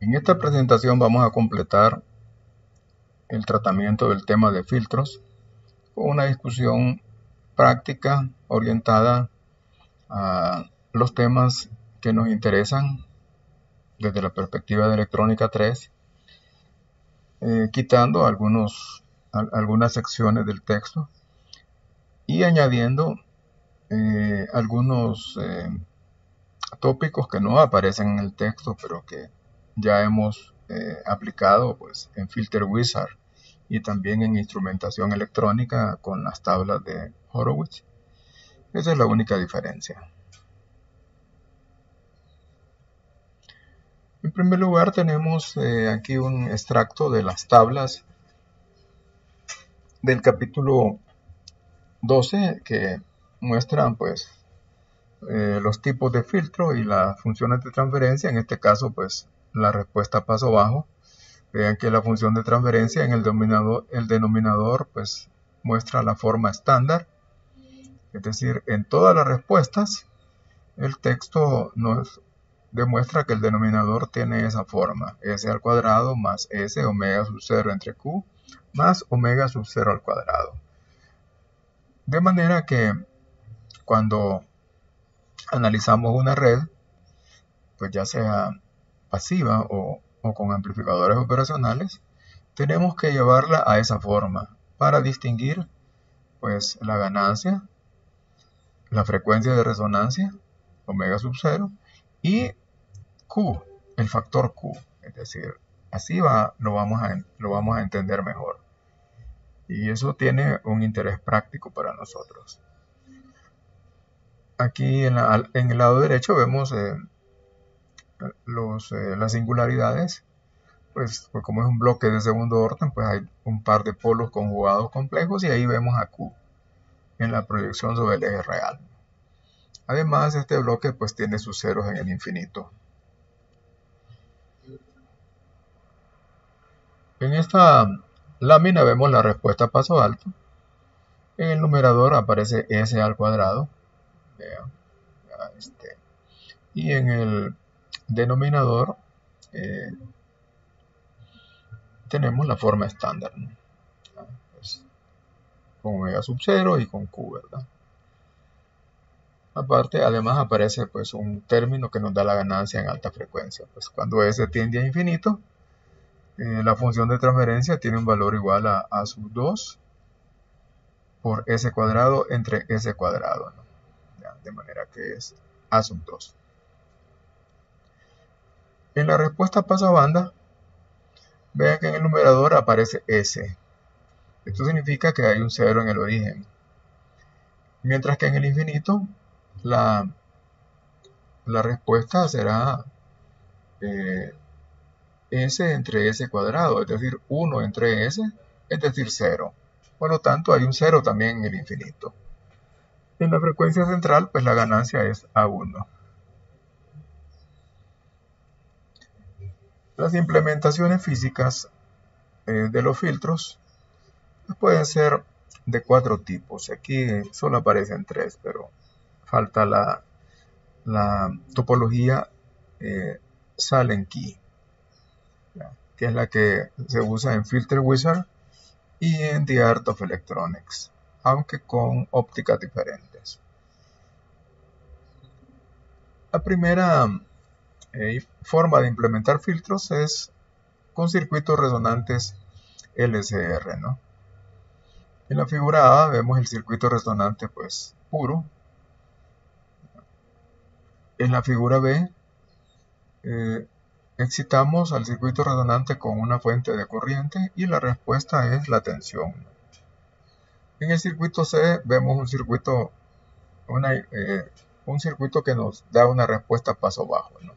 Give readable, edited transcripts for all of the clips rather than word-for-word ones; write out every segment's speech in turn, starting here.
En esta presentación vamos a completar el tratamiento del tema de filtros con una discusión práctica orientada a los temas que nos interesan desde la perspectiva de electrónica 3, quitando algunas secciones del texto y añadiendo algunos tópicos que no aparecen en el texto, pero que ya hemos aplicado pues, en Filter Wizard y también en instrumentación electrónica con las tablas de Horowitz. Esa es la única diferencia. En primer lugar tenemos aquí un extracto de las tablas del capítulo 12 que muestran pues los tipos de filtro y las funciones de transferencia. En este caso pues la respuesta paso bajo. Vean que la función de transferencia en el denominador pues muestra la forma estándar, es decir, en todas las respuestas el texto nos demuestra que el denominador tiene esa forma, s al cuadrado más s omega sub 0 entre q más omega sub 0 al cuadrado. De manera que cuando analizamos una red, pues ya sea pasiva o con amplificadores operacionales, tenemos que llevarla a esa forma para distinguir pues la ganancia, la frecuencia de resonancia, omega sub 0, y Q, el factor Q. Es decir, así lo vamos a entender mejor. Y eso tiene un interés práctico para nosotros. Aquí en el lado derecho vemos las singularidades. Pues como es un bloque de segundo orden, pues hay un par de polos conjugados complejos y ahí vemos a Q en la proyección sobre el eje real. Además, este bloque pues tiene sus ceros en el infinito. En esta lámina vemos la respuesta a paso alto. En el numerador aparece s al cuadrado. Vean, y en el denominador tenemos la forma estándar, ¿no? Pues, con omega sub 0 y con q, ¿verdad? Aparte, además aparece pues un término que nos da la ganancia en alta frecuencia. Pues cuando s tiende a infinito, la función de transferencia tiene un valor igual a sub 2 por s cuadrado entre s cuadrado, ¿no? Ya, de manera que es a sub 2. En la respuesta pasabanda, vean que en el numerador aparece s. Esto significa que hay un 0 en el origen. Mientras que en el infinito, la respuesta será s entre s cuadrado, es decir, 1 entre s, es decir, 0. Por lo tanto, hay un 0 también en el infinito. En la frecuencia central, pues la ganancia es A1. Las implementaciones físicas de los filtros pueden ser de 4 tipos. Aquí solo aparecen 3, pero falta la topología Sallen Key, que es la que se usa en Filter Wizard y en The Art of Electronics, aunque con ópticas diferentes. La primera forma de implementar filtros es con circuitos resonantes LCR, ¿no? En la figura A vemos el circuito resonante pues puro. En la figura B excitamos al circuito resonante con una fuente de corriente y la respuesta es la tensión. En el circuito C vemos un circuito que nos da una respuesta paso bajo, ¿no?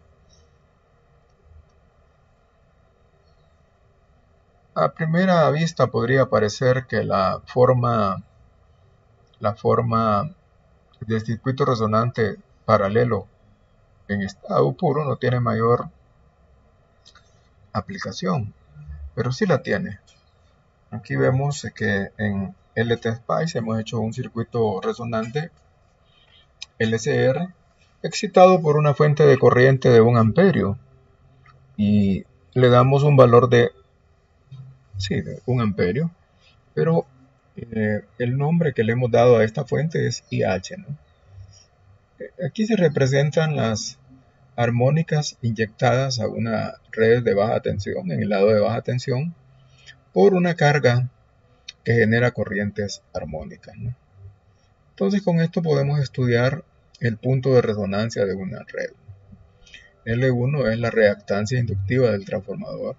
A primera vista podría parecer que la forma del circuito resonante paralelo en estado puro no tiene mayor aplicación, pero sí la tiene. Aquí vemos que en LTSpice hemos hecho un circuito resonante LCR excitado por una fuente de corriente de 1 amperio y le damos un valor de 1 amperio, pero el nombre que le hemos dado a esta fuente es IH, ¿no? Aquí se representan las armónicas inyectadas a una red de baja tensión, en el lado de baja tensión, por una carga que genera corrientes armónicas, ¿no? Entonces con esto podemos estudiar el punto de resonancia de una red. L1 es la reactancia inductiva del transformador,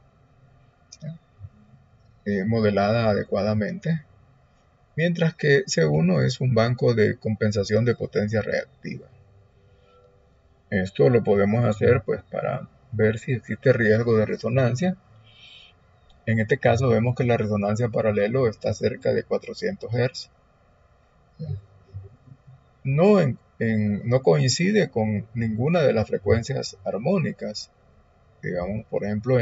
modelada adecuadamente, mientras que C1 es un banco de compensación de potencia reactiva. Esto lo podemos hacer pues para ver si existe riesgo de resonancia. En este caso vemos que la resonancia paralelo está cerca de 400 Hz. No coincide con ninguna de las frecuencias armónicas. Digamos, por ejemplo,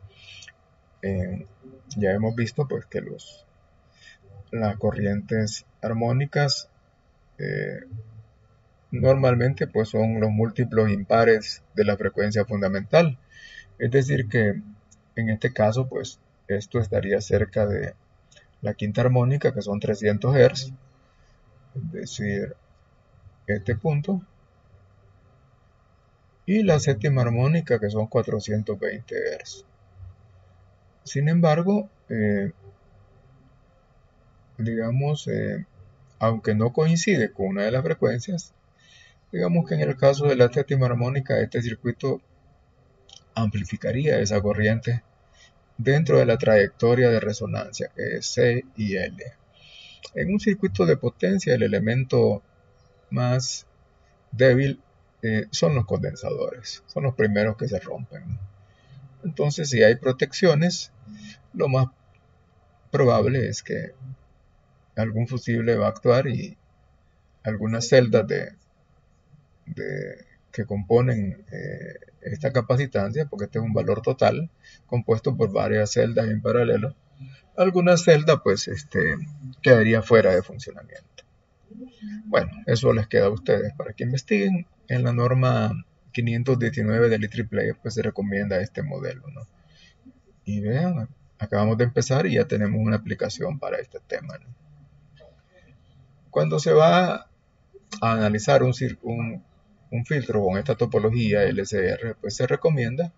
ya hemos visto pues que las corrientes armónicas normalmente pues son los múltiplos impares de la frecuencia fundamental. Es decir que en este caso pues esto estaría cerca de la quinta armónica, que son 300 Hz, es decir, este punto, y la séptima armónica, que son 420 Hz. Sin embargo, digamos, aunque no coincide con una de las frecuencias, digamos que en el caso de la séptima armónica, este circuito amplificaría esa corriente dentro de la trayectoria de resonancia, que es C y L. En un circuito de potencia, el elemento más débil son los condensadores, son los primeros que se rompen. Entonces, si hay protecciones, lo más probable es que algún fusible va a actuar y algunas celdas que componen esta capacitancia, porque este es un valor total compuesto por varias celdas en paralelo, alguna celda pues quedaría fuera de funcionamiento. Bueno, eso les queda a ustedes para que investiguen. En la norma 519 del IEEE pues se recomienda este modelo, ¿no? Y vean, acabamos de empezar y ya tenemos una aplicación para este tema, ¿no? Cuando se va a analizar un filtro con esta topología LCR, pues se recomienda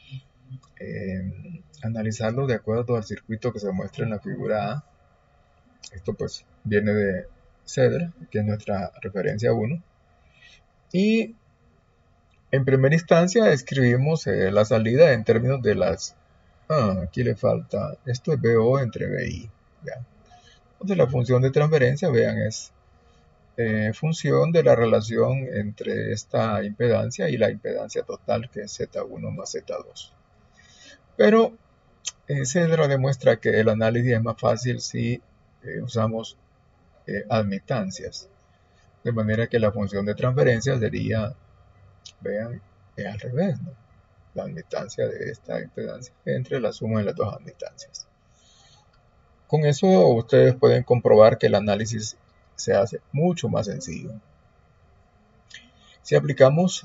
analizarlo de acuerdo al circuito que se muestra en la figura A. Esto pues viene de CEDR, que es nuestra referencia 1. Y en primera instancia escribimos la salida en términos de las... aquí le falta... Esto es BO entre BI. ¿Ya? Entonces la función de transferencia, vean, es función de la relación entre esta impedancia y la impedancia total, que es Z1 más Z2. Pero Cedra demuestra que el análisis es más fácil si usamos admitancias. De manera que la función de transferencia sería, vean, es al revés, ¿no? La admitancia de esta impedancia entre la suma de las dos admitancias. Con eso ustedes pueden comprobar que el análisis se hace mucho más sencillo. Si aplicamos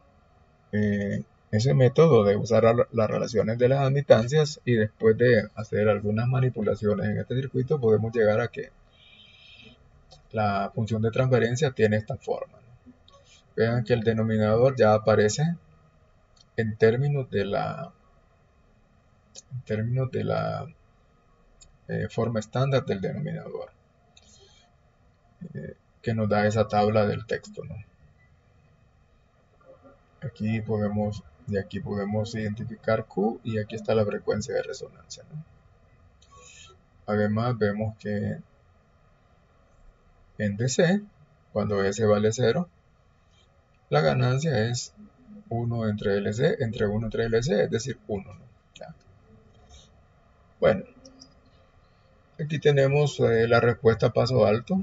ese método de usar las relaciones de las admitancias y después de hacer algunas manipulaciones en este circuito, podemos llegar a que la función de transferencia tiene esta forma, ¿no? Vean que el denominador ya aparece en términos de la forma estándar del denominador, que nos da esa tabla del texto, ¿no? Aquí podemos identificar Q y aquí está la frecuencia de resonancia, ¿no? Además vemos que en DC, cuando S vale 0, la ganancia es 1 entre LC, entre 1 entre LC, es decir, 1, ¿no? Ya. Bueno, aquí tenemos la respuesta a paso alto.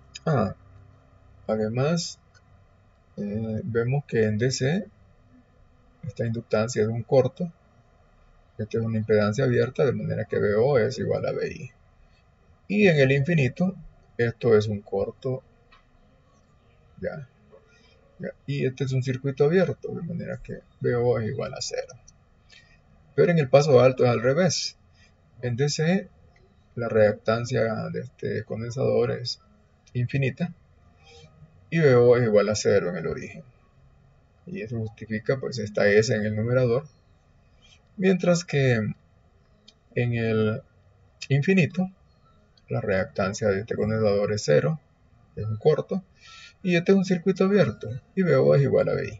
Además, vemos que en DC, esta inductancia es un corto. Esta es una impedancia abierta, de manera que BO es igual a BI. Y en el infinito, esto es un corto, ya. Y este es un circuito abierto, de manera que BO es igual a 0. Pero en el paso alto es al revés. En DC la reactancia de este condensador es infinita y VO es igual a 0 en el origen. Y eso justifica pues esta S en el numerador. Mientras que en el infinito la reactancia de este condensador es 0, es un corto, y este es un circuito abierto y VO es igual a VI.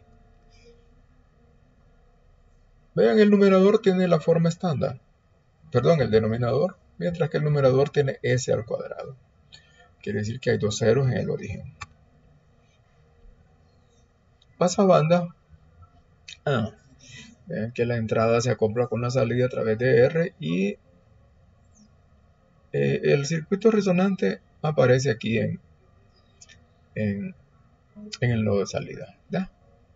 Vean, el numerador tiene la forma estándar, perdón, el denominador, mientras que el numerador tiene S al cuadrado. Quiere decir que hay dos ceros en el origen. Pasabanda. Vean que la entrada se acopla con la salida a través de R y el circuito resonante aparece aquí en el nodo de salida. ¿Ya?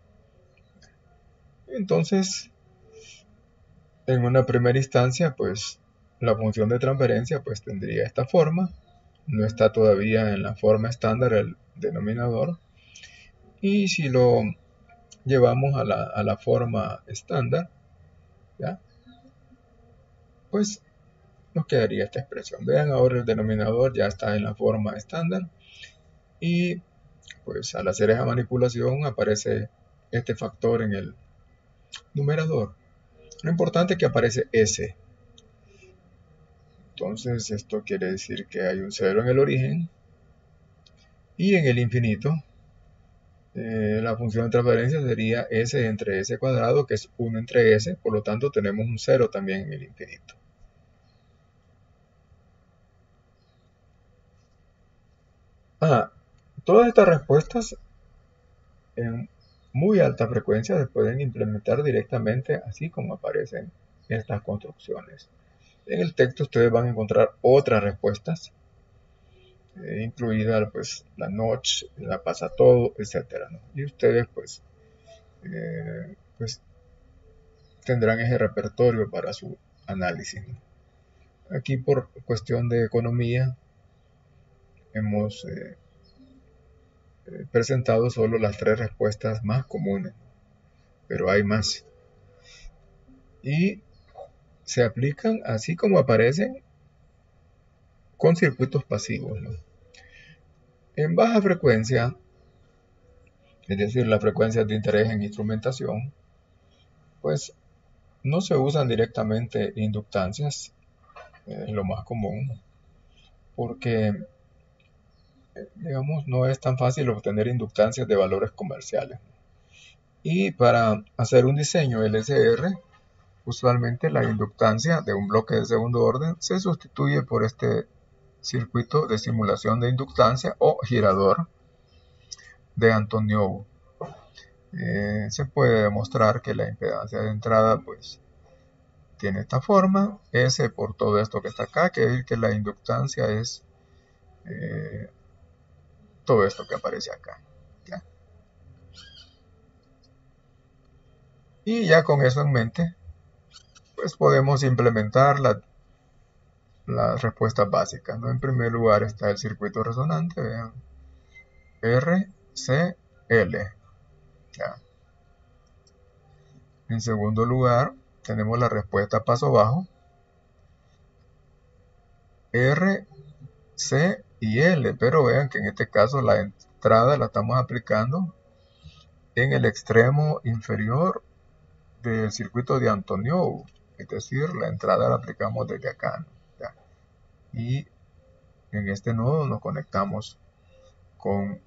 Entonces, en una primera instancia, pues la función de transferencia pues tendría esta forma. No está todavía en la forma estándar el denominador. Y si lo llevamos a la forma estándar, ¿ya? Pues nos quedaría esta expresión. Vean, ahora el denominador ya está en la forma estándar y pues al hacer esa manipulación aparece este factor en el numerador. Lo importante es que aparece S. Entonces esto quiere decir que hay un 0 en el origen y en el infinito la función de transferencia sería S entre S cuadrado, que es 1 entre S, por lo tanto tenemos un 0 también en el infinito. Todas estas respuestas en muy alta frecuencia se pueden implementar directamente así como aparecen estas construcciones. En el texto ustedes van a encontrar otras respuestas, incluida pues la notch, la pasa todo, etc. ¿no? Y ustedes pues tendrán ese repertorio para su análisis, ¿no? Aquí por cuestión de economía hemos presentado solo las 3 respuestas más comunes, pero hay más. Y se aplican así como aparecen con circuitos pasivos, ¿no? En baja frecuencia, es decir, las frecuencias de interés en instrumentación, pues no se usan directamente inductancias, es lo más común, porque digamos no es tan fácil obtener inductancias de valores comerciales. Y para hacer un diseño LSR, usualmente la inductancia de un bloque de segundo orden se sustituye por este circuito de simulación de inductancia o girador de Antonov. Se puede demostrar que la impedancia de entrada pues tiene esta forma, S por todo esto que está acá, quiere decir que la inductancia es todo esto que aparece acá, ¿ya? Y ya con eso en mente, pues podemos implementar las respuestas básicas, ¿no? En primer lugar está el circuito resonante, vean, R, C, L, ¿ya? En segundo lugar, tenemos la respuesta paso bajo, R, C y L, pero vean que en este caso la entrada la estamos aplicando en el extremo inferior del circuito de Antonov, es decir, la entrada la aplicamos desde acá, ¿no? ¿Ya? Y en este nodo nos conectamos con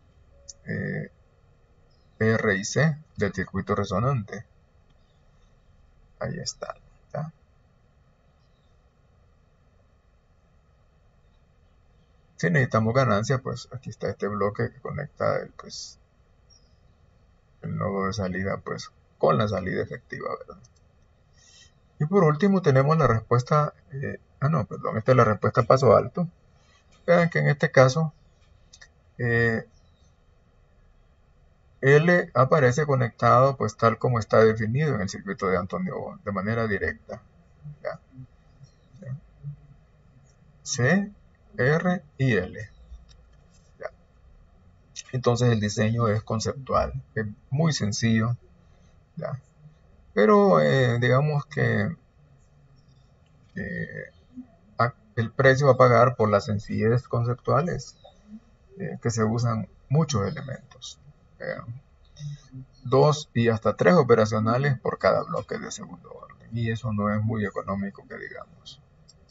R y C del circuito resonante. Ahí está, ¿ya? Si necesitamos ganancia, pues aquí está este bloque que conecta el nodo de salida pues con la salida efectiva, ¿verdad? Y por último tenemos la respuesta, esta es la respuesta paso alto. Vean que en este caso L aparece conectado pues tal como está definido en el circuito de Antonov, de manera directa, ¿ya? C, R y L, ¿ya? Entonces el diseño es conceptual, es muy sencillo, ¿ya? Pero digamos que el precio a pagar por las sencillez conceptuales que se usan muchos elementos. 2 y hasta 3 operacionales por cada bloque de segundo orden. Y eso no es muy económico que digamos.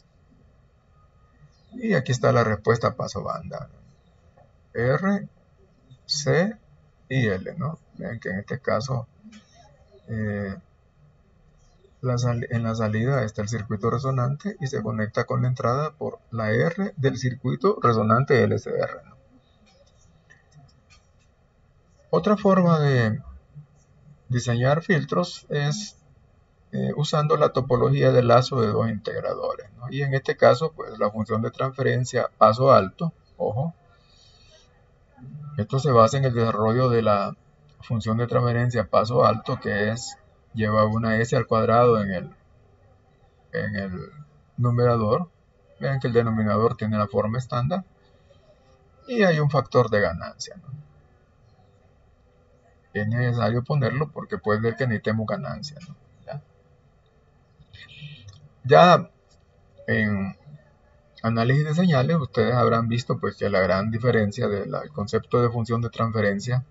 Y aquí está la respuesta paso banda. R, C y L, ¿no? Vean que en este caso en la salida está el circuito resonante y se conecta con la entrada por la R del circuito resonante LCR, ¿no? Otra forma de diseñar filtros es usando la topología de lazo de dos integradores, ¿no? Y en este caso, pues la función de transferencia paso alto, ojo, esto se basa en el desarrollo de la función de transferencia paso alto, que lleva una s al cuadrado en el numerador. Vean que el denominador tiene la forma estándar y hay un factor de ganancia, ¿no? Es necesario ponerlo porque puede ver que necesitemos ganancia, ¿no? Ya en análisis de señales ustedes habrán visto pues que la gran diferencia del concepto de función de transferencia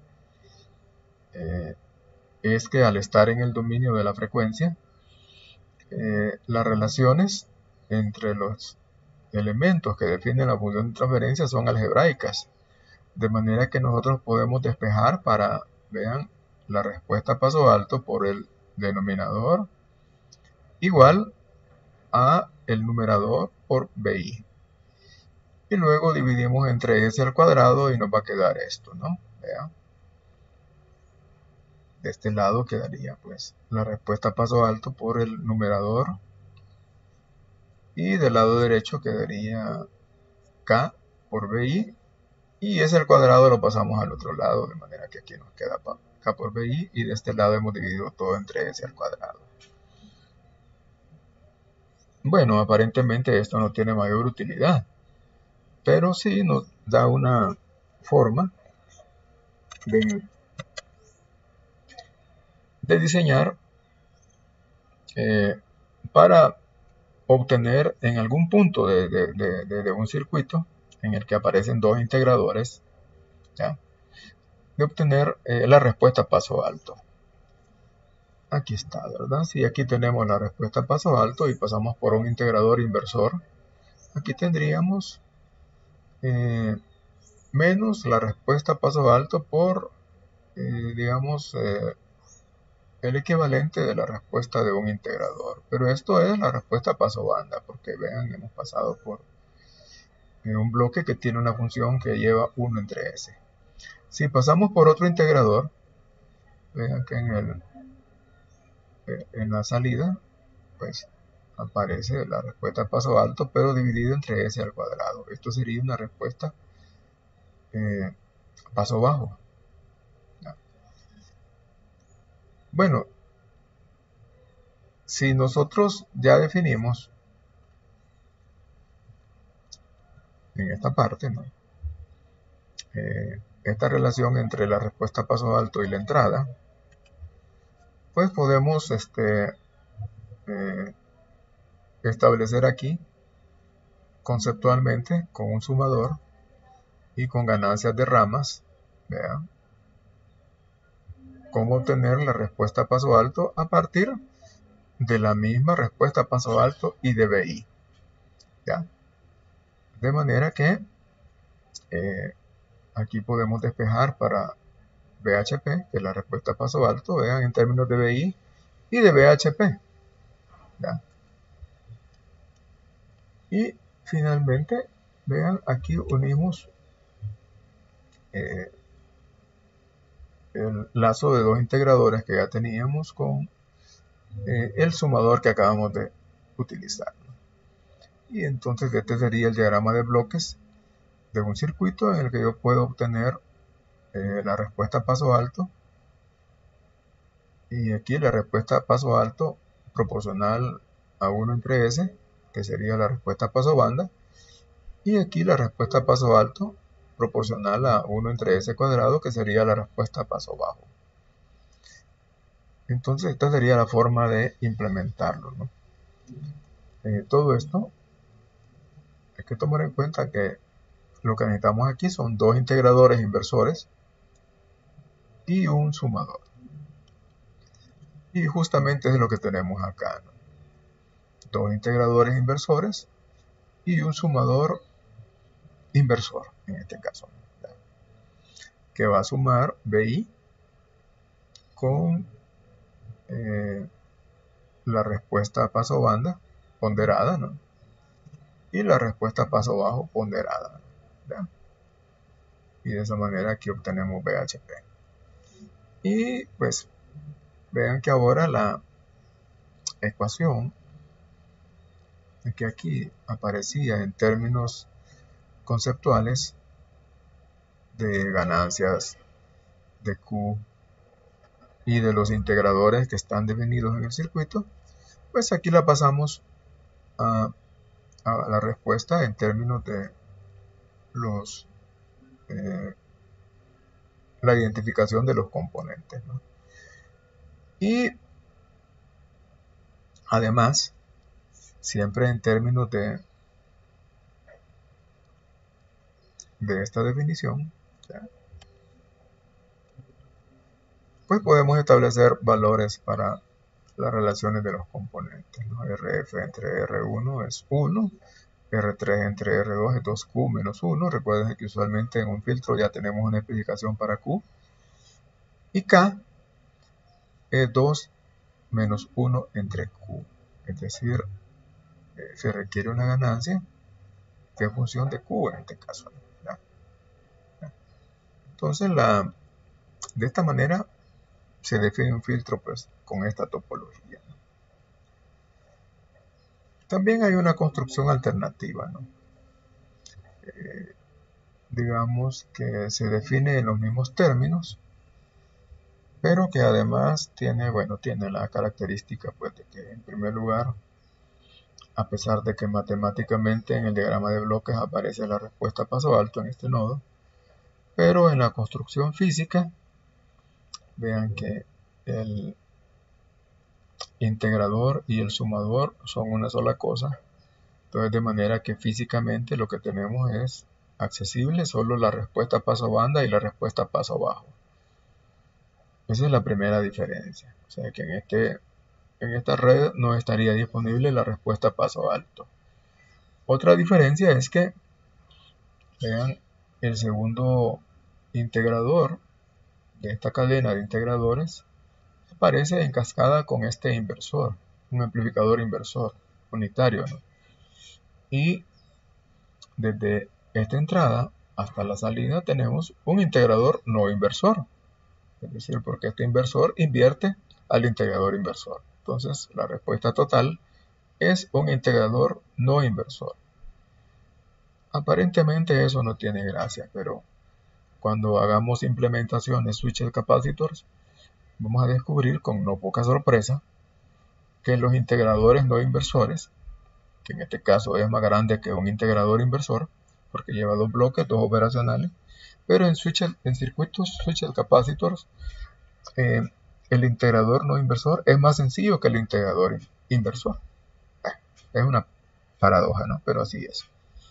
es que al estar en el dominio de la frecuencia, las relaciones entre los elementos que definen la función de transferencia son algebraicas, de manera que nosotros podemos despejar para, vean, la respuesta paso alto por el denominador igual a el numerador por BI. Y luego dividimos entre s al cuadrado y nos va a quedar esto, ¿no? Vean. De este lado quedaría pues la respuesta paso alto por el numerador y del lado derecho quedaría K por BI y s al cuadrado lo pasamos al otro lado, de manera que aquí nos queda K por BI y de este lado hemos dividido todo entre s al cuadrado. Bueno, aparentemente esto no tiene mayor utilidad, pero sí nos da una forma de diseñar para obtener en algún punto de un circuito en el que aparecen dos integradores, ¿ya? De obtener la respuesta paso alto. Aquí está, ¿verdad? Si aquí tenemos la respuesta paso alto y pasamos por un integrador inversor, aquí tendríamos menos la respuesta paso alto por, digamos, el equivalente de la respuesta de un integrador. Pero esto es la respuesta paso banda, porque vean, hemos pasado por un bloque que tiene una función que lleva 1 entre s. Si pasamos por otro integrador, vean que en la salida, pues aparece la respuesta paso alto, pero dividido entre s al cuadrado. Esto sería una respuesta paso bajo. Bueno, si nosotros ya definimos en esta parte, ¿no? Esta relación entre la respuesta paso alto y la entrada, pues podemos establecer aquí conceptualmente con un sumador y con ganancias de ramas, vean, cómo obtener la respuesta paso alto a partir de la misma respuesta paso alto y de BI, ¿ya? De manera que aquí podemos despejar para BHP, que es la respuesta paso alto, vean, en términos de BI y de BHP, ¿ya? Y finalmente, vean, aquí unimos el lazo de dos integradores que ya teníamos con el sumador que acabamos de utilizar. Y entonces este sería el diagrama de bloques de un circuito en el que yo puedo obtener la respuesta paso alto y aquí la respuesta paso alto proporcional a 1 entre s, que sería la respuesta paso banda, y aquí la respuesta paso alto proporcional a 1 entre s cuadrado, que sería la respuesta paso bajo. Entonces esta sería la forma de implementarlo, ¿no? todo esto hay que tomar en cuenta que lo que necesitamos aquí son dos integradores inversores y un sumador. Y justamente es lo que tenemos acá, ¿no? Dos integradores inversores y un sumador inversor, en este caso, ¿no? Que va a sumar BI con la respuesta paso banda ponderada, ¿no? Y la respuesta paso bajo ponderada, ¿no? Y de esa manera aquí obtenemos BHP. Y pues vean que ahora la ecuación que aquí aparecía en términos conceptuales de ganancias de Q y de los integradores que están definidos en el circuito, pues aquí la pasamos a la respuesta en términos de los la identificación de los componentes, ¿no? Y además, siempre en términos de esta definición, ¿ya? Pues podemos establecer valores para las relaciones de los componentes, ¿no? RF entre R1 es 1, R3 entre R2 es 2Q menos 1. Recuerden que usualmente en un filtro ya tenemos una especificación para Q. Y K es 2 menos 1 entre Q. Es decir, se requiere una ganancia que es función de Q en este caso, ¿ya? Entonces, de esta manera se define un filtro pues con esta topología, ¿no? También hay una construcción alternativa, ¿no? Digamos que se define en los mismos términos, pero que además tiene la característica pues de que en primer lugar, a pesar de que matemáticamente en el diagrama de bloques aparece la respuesta paso alto en este nodo, pero en la construcción física, vean que el integrador y el sumador son una sola cosa. Entonces, de manera que físicamente lo que tenemos es accesible solo la respuesta paso banda y la respuesta paso bajo. Esa es la primera diferencia. O sea que en esta red no estaría disponible la respuesta paso alto. Otra diferencia es que, vean, el segundo integrador de esta cadena de integradores aparece en cascada con este inversor, un amplificador inversor unitario, ¿no? Y desde esta entrada hasta la salida tenemos un integrador no inversor, es decir, porque este inversor invierte al integrador inversor. Entonces, la respuesta total es un integrador no inversor. Aparentemente eso no tiene gracia, pero cuando hagamos implementaciones switches capacitors, vamos a descubrir con no poca sorpresa que los integradores no inversores, que en este caso es más grande que un integrador inversor, porque lleva dos bloques, dos operacionales, pero en circuitos switches capacitors, el integrador no inversor es más sencillo que el integrador inversor. Es una paradoja, ¿no? Pero así es.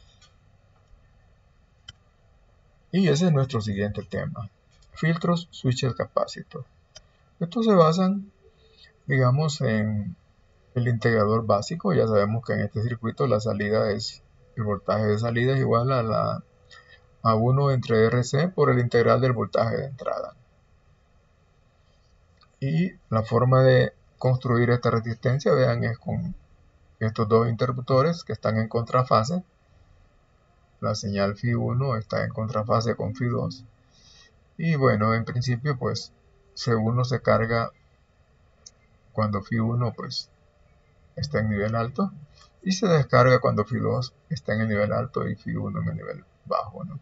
Y ese es nuestro siguiente tema. Filtros switches capacitor. Estos se basan, digamos, en el integrador básico. Ya sabemos que en este circuito la salida es, el voltaje de salida es igual a 1 entre RC por el integral del voltaje de entrada. Y la forma de construir esta resistencia, vean, es con estos dos interruptores que están en contrafase. La señal Φ1 está en contrafase con Φ2. Y bueno, en principio pues C1 se carga cuando Φ1 pues está en nivel alto y se descarga cuando Φ2 está en el nivel alto y Φ1 en el nivel bajo, ¿no?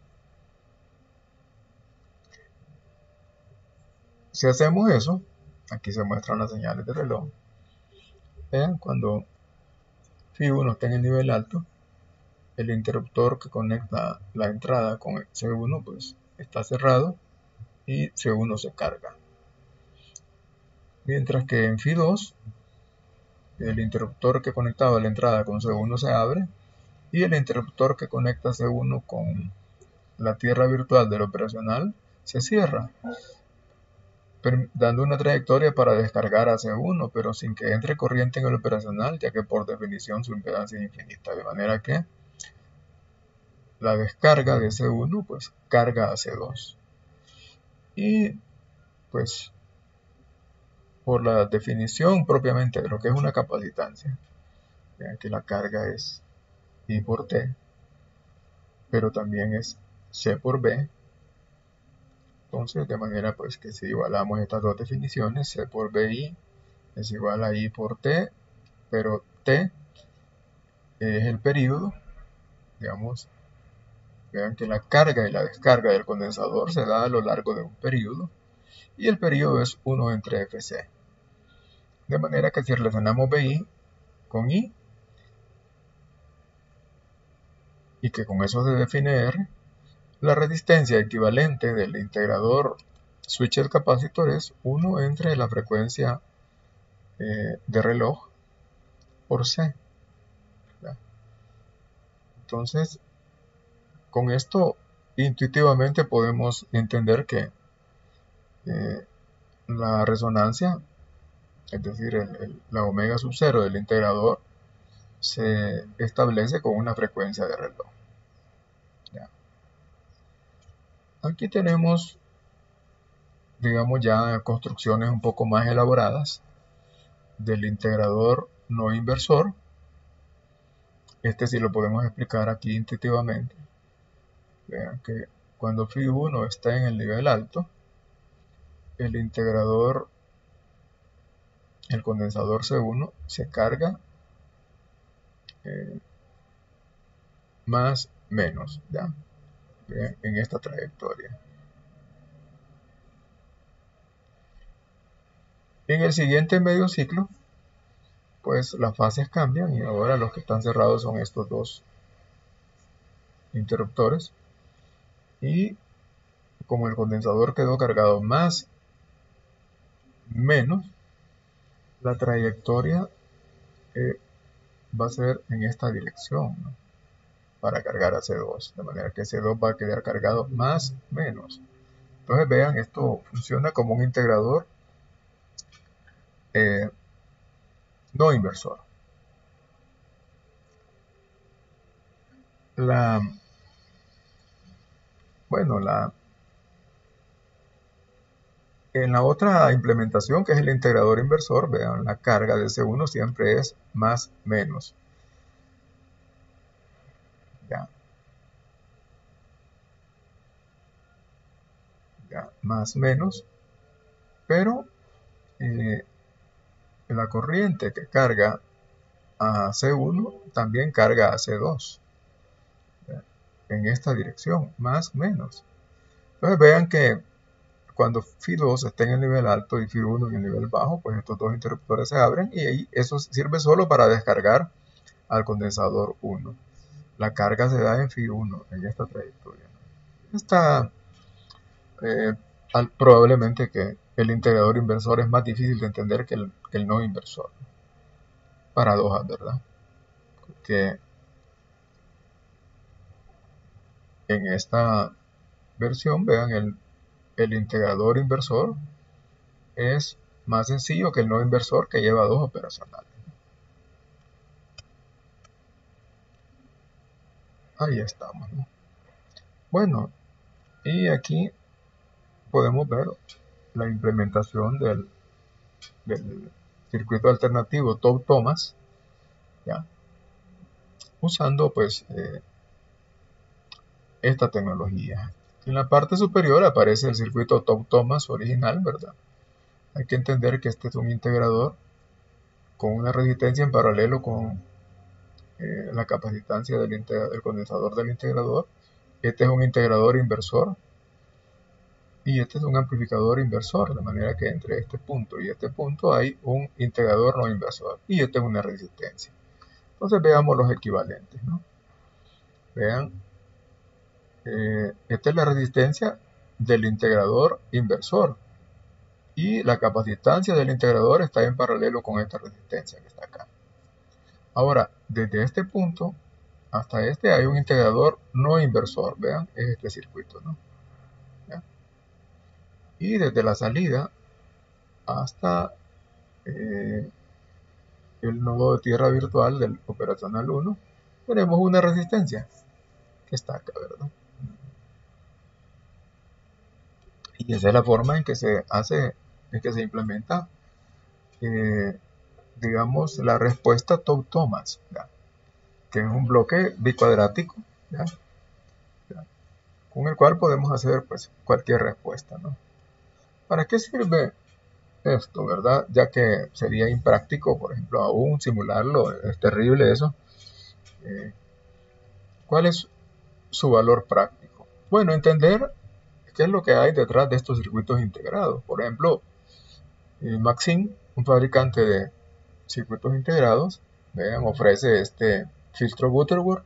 Si hacemos eso, aquí se muestran las señales de reloj. Vean, cuando Φ1 está en el nivel alto, el interruptor que conecta la entrada con C1 pues está cerrado y C1 se carga. Mientras que en Φ2 el interruptor que conectado a la entrada con C1 se abre y el interruptor que conecta C1 con la tierra virtual del operacional se cierra, dando una trayectoria para descargar a C1, pero sin que entre corriente en el operacional, ya que por definición su impedancia es infinita, de manera que la descarga de C1 pues carga a C2. Y pues por la definición propiamente de lo que es una capacitancia, vean que la carga es I por T, pero también es C por B. Entonces, de manera pues que si igualamos estas dos definiciones, C por BI es igual a I por T, pero T es el período, digamos, vean que la carga y la descarga del condensador se da a lo largo de un período, y el período es 1 entre Fc. De manera que si relacionamos BI con I, y que con eso se define R, la resistencia equivalente del integrador switched capacitor es 1 entre la frecuencia de reloj por C. Entonces, con esto intuitivamente podemos entender que la resonancia, es decir, la omega sub 0 del integrador, se establece con una frecuencia de reloj. ¿Ya? Aquí tenemos, digamos, ya construcciones un poco más elaboradas del integrador no inversor. Este sí lo podemos explicar aquí intuitivamente. Vean que cuando Φ1 está en el nivel alto, el integrador, el condensador C1, se carga más menos, ¿ya? Vean, en esta trayectoria. En el siguiente medio ciclo, pues las fases cambian y ahora los que están cerrados son estos dos interruptores, y como el condensador quedó cargado más menos, la trayectoria va a ser en esta dirección, ¿no? Para cargar a C2, de manera que C2 va a quedar cargado más menos. Entonces vean, esto funciona como un integrador no inversor. En la otra implementación, que es el integrador inversor, vean, la carga de C1 siempre es más menos. Ya, más menos, pero la corriente que carga a C1 también carga a C2, ¿ya? En esta dirección, más menos. Entonces vean que cuando Φ2 está en el nivel alto y Φ1 en el nivel bajo, pues estos dos interruptores se abren y ahí eso sirve solo para descargar al condensador 1. La carga se da en Φ1 en esta trayectoria. Está probablemente que el integrador inversor es más difícil de entender que el no inversor. Paradojas, ¿verdad? Que en esta versión, vean, el integrador inversor es más sencillo que el no inversor, que lleva dos operacionales. Ahí estamos, ¿no? Bueno, y aquí podemos ver la implementación del circuito alternativo Taub-Thomas, ¿ya? Usando pues esta tecnología. En la parte superior aparece el circuito Taub-Thomas original, ¿verdad? Hay que entender que este es un integrador con una resistencia en paralelo con la capacitancia del condensador del integrador. Este es un integrador inversor y este es un amplificador inversor, de manera que entre este punto y este punto hay un integrador no inversor y este es una resistencia. Entonces veamos los equivalentes, ¿no? Vean, esta es la resistencia del integrador inversor, y la capacitancia del integrador está en paralelo con esta resistencia que está acá. Ahora, desde este punto hasta este hay un integrador no inversor, vean, es este circuito, ¿no? ¿Ya? Y desde la salida hasta el nodo de tierra virtual del operacional 1, tenemos una resistencia que está acá, ¿verdad? Y esa es la forma en que se hace, en que se implementa, digamos, la respuesta Top-Thomas, ¿ya? Que es un bloque bicuadrático, ¿ya? ¿Ya? Con el cual podemos hacer pues cualquier respuesta, ¿no? ¿Para qué sirve esto, verdad? Ya que sería impráctico, por ejemplo, aún simularlo, es terrible eso. ¿Cuál es su valor práctico? Bueno, entender qué es lo que hay detrás de estos circuitos integrados. Por ejemplo, Maxim, un fabricante de circuitos integrados, vean, ofrece este filtro Butterworth,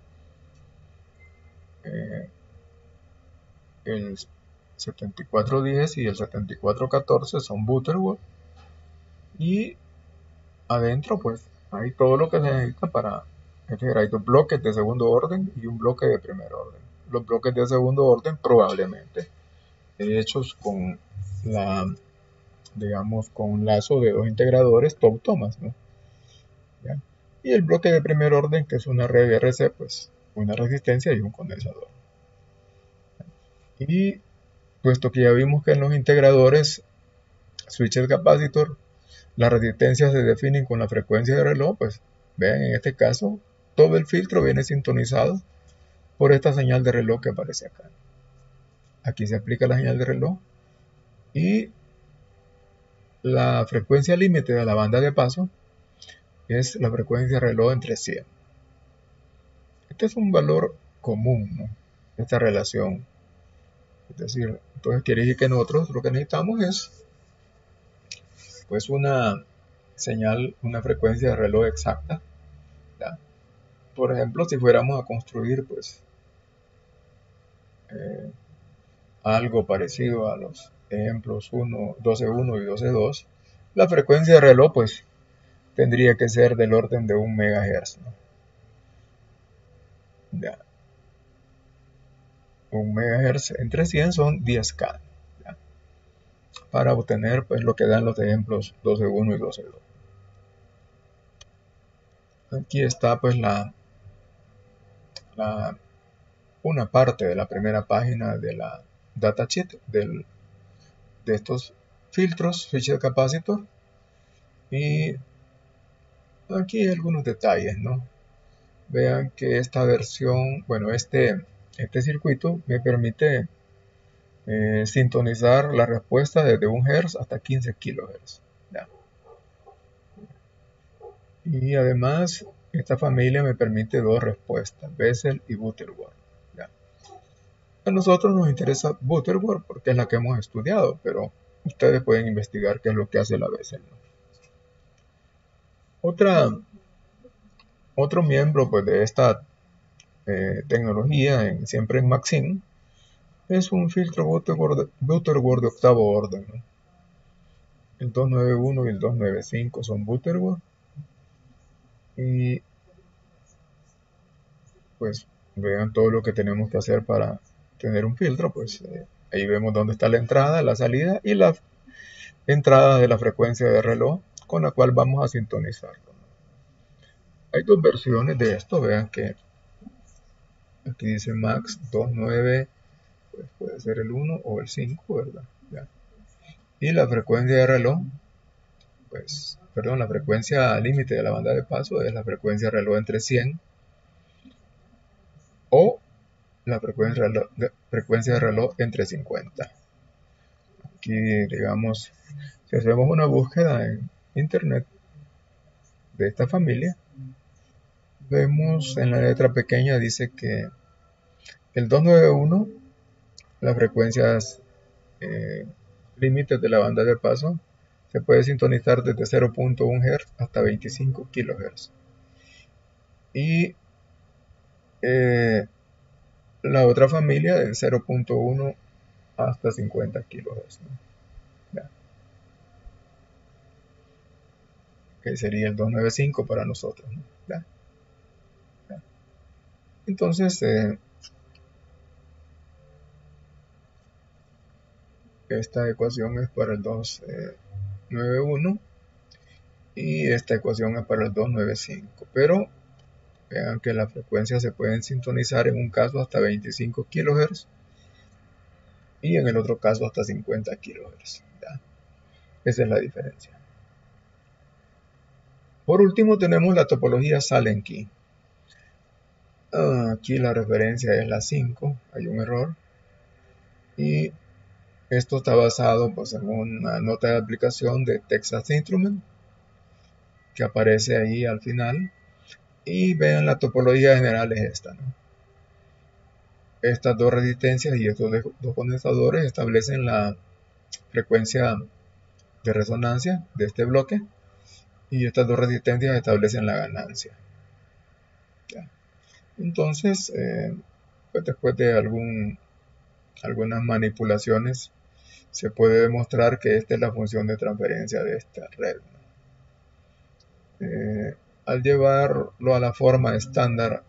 el 7410 y el 7414 son Butterworth, y adentro pues hay todo lo que se necesita para integrar. Hay dos bloques de segundo orden y un bloque de primer orden. Los bloques de segundo orden probablemente hechos con la, digamos, con un lazo de dos integradores Top-Thomas, ¿no? ¿Ya? Y el bloque de primer orden, que es una red RC, pues una resistencia y un condensador. Y puesto que ya vimos que en los integradores switcher capacitor las resistencias se definen con la frecuencia de reloj, pues vean, en este caso todo el filtro viene sintonizado por esta señal de reloj que aparece acá. Aquí se aplica la señal de reloj y la frecuencia límite de la banda de paso es la frecuencia de reloj entre 100. Este es un valor común, ¿no? Esta relación. Es decir, entonces quiere decir que nosotros lo que necesitamos es pues una señal, una frecuencia de reloj exacta, ¿ya? Por ejemplo, si fuéramos a construir pues eh, algo parecido a los ejemplos 12.1 y 12.2, la frecuencia de reloj pues tendría que ser del orden de 1 MHz, ¿no? Ya. 1 MHz entre 100 son 10K, ¿ya? Para obtener pues lo que dan los ejemplos 12.1 y 12.2. Aquí está pues una parte de la primera página de la datasheet de estos filtros switcher capacitor, y aquí hay algunos detalles, ¿no? Vean que esta versión, bueno, este circuito me permite sintonizar la respuesta desde 1 Hz hasta 15 kHz, ¿ya? Y además esta familia me permite dos respuestas, Bessel y Butterworth, ¿ya? A nosotros nos interesa Butterworth porque es la que hemos estudiado, pero ustedes pueden investigar qué es lo que hace la Bessel, ¿no? Otro miembro pues, de esta tecnología, siempre en Maxim, es un filtro Butterworth de octavo orden, ¿no? El 291 y el 295 son Butterworth, y pues vean todo lo que tenemos que hacer para tener un filtro. Pues ahí vemos dónde está la entrada, la salida y la entrada de la frecuencia de reloj con la cual vamos a sintonizarlo, ¿no? Hay dos versiones de esto, vean que aquí dice Max 29, pues puede ser el 1 o el 5, ¿verdad? ¿Ya? Y la frecuencia de reloj, pues, perdón, la frecuencia límite de la banda de paso es la frecuencia de reloj entre 100 o la frecuencia de reloj entre 50. Aquí, digamos, si hacemos una búsqueda en internet de esta familia, vemos en la letra pequeña dice que el 291, las frecuencias límites de la banda de paso, se puede sintonizar desde 0.1 Hz hasta 25 kHz. Y la otra familia del 0.1 hasta 50 kHz, ¿no? que sería el 295 para nosotros, ¿no? ¿Ya? ¿Ya? Entonces, esta ecuación es para el 291 y esta ecuación es para el 295, pero vean que las frecuencias se pueden sintonizar en un caso hasta 25 kHz y en el otro caso hasta 50 kHz. ¿Ya? Esa es la diferencia. Por último tenemos la topología Sallen-Key. Aquí la referencia es la 5, hay un error. Y esto está basado pues, en una nota de aplicación de Texas Instruments que aparece ahí al final. Y vean, la topología general es esta, ¿no? Estas dos resistencias y estos dos condensadores establecen la frecuencia de resonancia de este bloque y estas dos resistencias establecen la ganancia. ¿Ya? Entonces, pues después de algunas manipulaciones se puede demostrar que esta es la función de transferencia de esta red, ¿no? Al llevarlo a la forma estándar,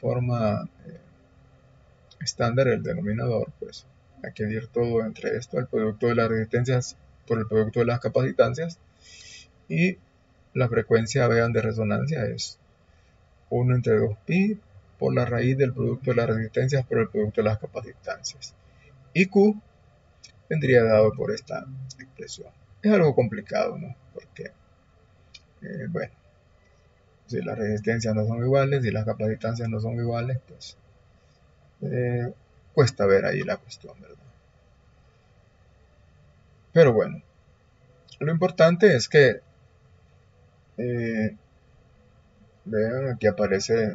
el denominador, pues hay que dividir todo entre esto, el producto de las resistencias por el producto de las capacitancias, y la frecuencia, vean, de resonancia es 1 entre 2pi por la raíz del producto de las resistencias por el producto de las capacitancias. Y Q vendría dado por esta expresión. Es algo complicado, ¿no? Porque, bueno, si las resistencias no son iguales, si las capacitancias no son iguales, pues cuesta ver ahí la cuestión, ¿verdad? Pero bueno, lo importante es que vean, aquí aparece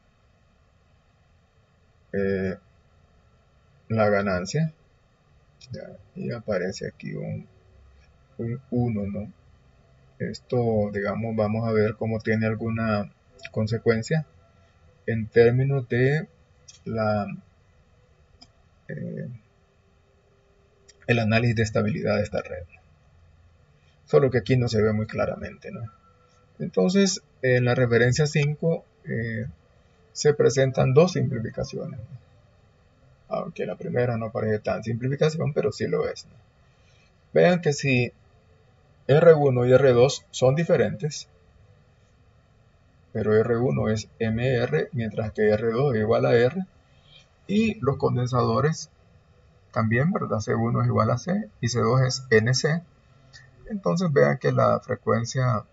la ganancia, ¿ya? Y aparece aquí un 1, ¿no? Esto, digamos, vamos a ver cómo tiene alguna consecuencia en términos de el análisis de estabilidad de esta red. Solo que aquí no se ve muy claramente, ¿no? Entonces, en la referencia 5 se presentan dos simplificaciones, ¿no? Aunque la primera no parece tan simplificación, pero sí lo es, ¿no? Vean que si R1 y R2 son diferentes, pero R1 es MR, mientras que R2 es igual a R, y los condensadores también, ¿verdad? C1 es igual a C y C2 es NC. Entonces vean que la frecuencia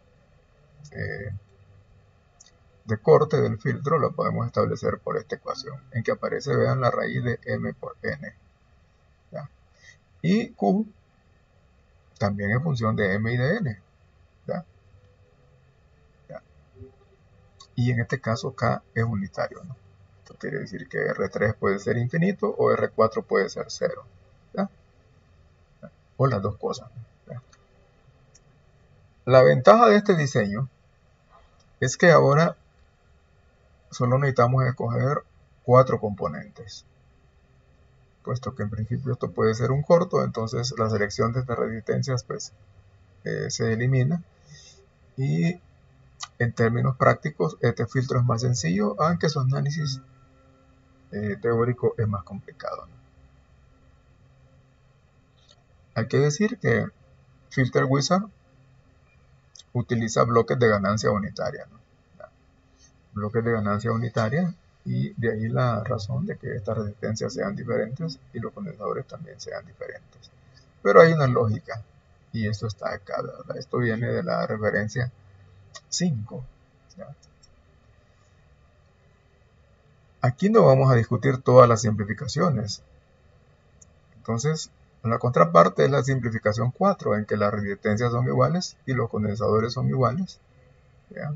de corte del filtro lo podemos establecer por esta ecuación, en que aparece, vean, la raíz de M por N. ¿Ya? Y Q también es función de M y de N. ¿Ya? ¿Ya? Y en este caso K es unitario, ¿no? Esto quiere decir que R3 puede ser infinito o R4 puede ser 0. ¿Ya? O las dos cosas. ¿Ya? La ventaja de este diseño es que ahora solo necesitamos escoger 4 componentes, puesto que en principio esto puede ser un corto, entonces la selección de estas resistencias pues se elimina, y en términos prácticos este filtro es más sencillo, aunque su análisis teórico es más complicado, ¿no? Hay que decir que Filter Wizard utiliza bloques de ganancia unitaria, ¿no? Bloques de ganancia unitaria, y de ahí la razón de que estas resistencias sean diferentes y los condensadores también sean diferentes. Pero hay una lógica, y esto está acá, ¿verdad? Esto viene de la referencia 5. ¿Ya? Aquí no vamos a discutir todas las simplificaciones. Entonces, la contraparte es la simplificación 4, en que las resistencias son iguales y los condensadores son iguales. ¿Ya?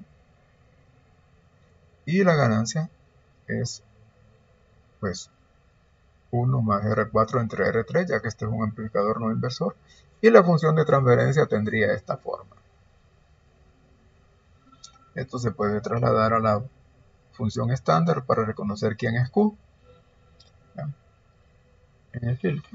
Y la ganancia es, pues, 1 más R4 entre R3, ya que este es un amplificador no inversor. Y la función de transferencia tendría esta forma. Esto se puede trasladar a la función estándar para reconocer quién es Q, ¿ya? En el filtro.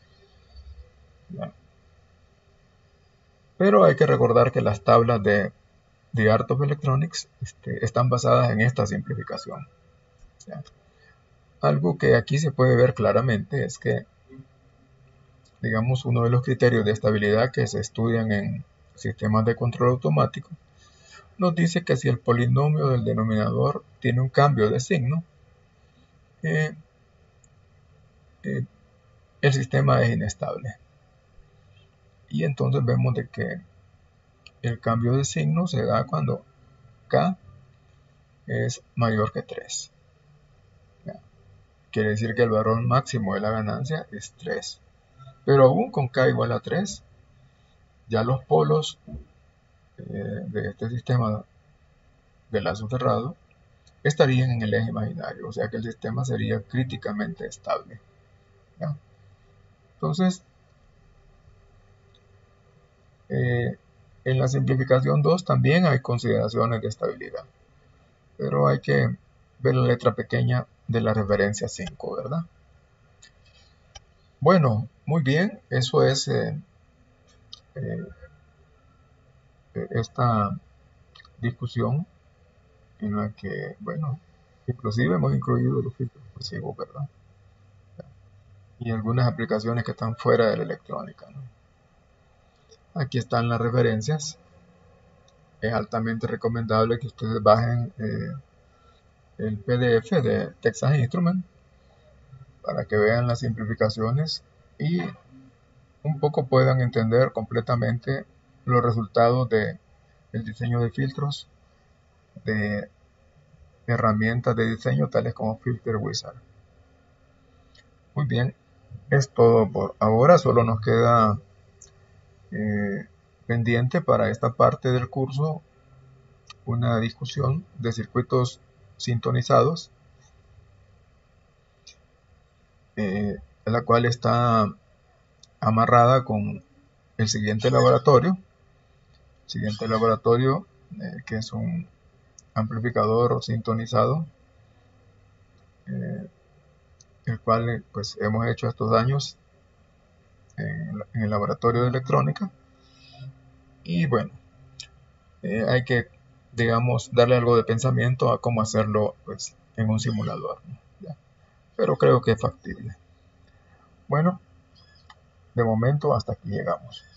¿Ya? Pero hay que recordar que las tablas de The Art of Electronics están basadas en esta simplificación. ¿Ya? Algo que aquí se puede ver claramente es que, digamos, uno de los criterios de estabilidad que se estudian en sistemas de control automático nos dice que si el polinomio del denominador tiene un cambio de signo, eh, eh, el sistema es inestable. Y entonces vemos de que el cambio de signo se da cuando K es mayor que 3. ¿Ya? Quiere decir que el valor máximo de la ganancia es 3. Pero aún con K igual a 3, ya los polos de este sistema de lazo cerrado estarían en el eje imaginario, o sea que el sistema sería críticamente estable. ¿Ya? Entonces, en la simplificación 2 también hay consideraciones de estabilidad, pero hay que ver la letra pequeña de la referencia 5, ¿verdad? Bueno, muy bien, eso es eh, esta discusión en la que, bueno, inclusive hemos incluido los filtros pasivos, ¿verdad? Y algunas aplicaciones que están fuera de la electrónica, ¿no? Aquí están las referencias. Es altamente recomendable que ustedes bajen el PDF de Texas Instruments para que vean las simplificaciones y un poco puedan entender completamente los resultados del diseño de filtros de herramientas de diseño tales como Filter Wizard. Muy bien, es todo por ahora, solo nos queda pendiente para esta parte del curso una discusión de circuitos sintonizados, la cual está amarrada con el siguiente laboratorio, que es un amplificador sintonizado, el cual pues hemos hecho estos años en el laboratorio de electrónica. Y bueno, hay que, digamos, darle algo de pensamiento a cómo hacerlo pues, en un simulador, ¿no? ¿Ya? Pero creo que es factible. Bueno, de momento hasta aquí llegamos.